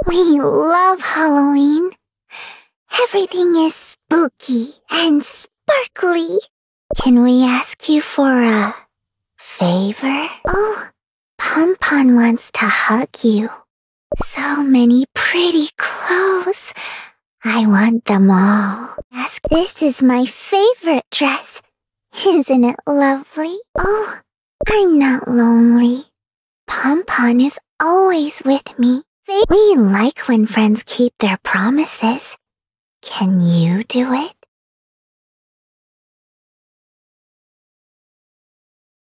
We love Halloween. Everything is spooky and sparkly. Can we ask you for a favor? Oh, Pon wants to hug you. So many pretty clothes. I want them all. This is my favorite dress. Isn't it lovely? Oh, I'm not lonely. Pon is always with me. We like when friends keep their promises. Can you do it?